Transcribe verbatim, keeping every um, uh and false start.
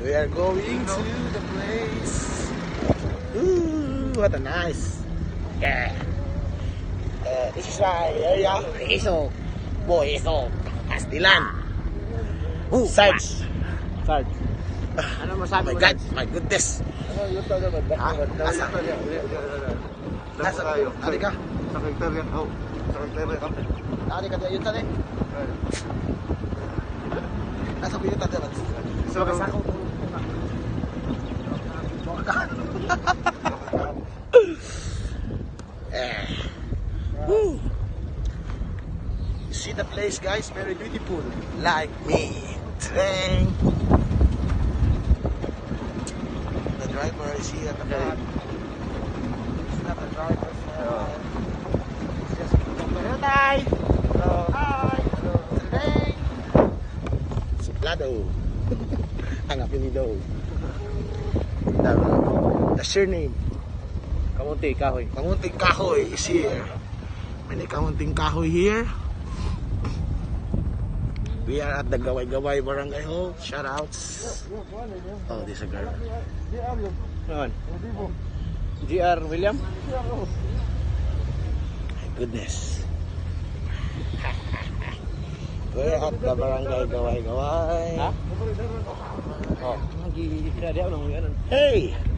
We are going to the place. Ooh, what a nice. Yeah. Uh, this is my area. Eso. Boy, eso. Pastilan. Oh, Sarge. Sarge. Ano masabi Oh my mo? God, my goodness. Ano yung tayo naman? Ha? Nasa? Nasa tayo? Ari ka? Sa Victoria. Oh, sa Victoria ka. Ari ka dyan tadi? Nasa pinyo tadi? Sa Victoria. Eh. Woo. You see the place, guys? Very beautiful. Like me. Train. The driver is here at the back. It's not the driver's fault. It's just hello, Tay. Hello. Hi. Hello. Train. Suplado. Ang apelido. The, the surname. Kamunti, kahoy. Kamunting Kahoy is here. May Kamunting Kahoy here. We are at the Gaway-Gaway Barangay Hall. Shoutouts. Oh, this is a girl. Naman. G R William? My goodness. We're at the Barangay Gaway-Gaway. Ha? Oh, lagi dia dia ulang yan. Hey!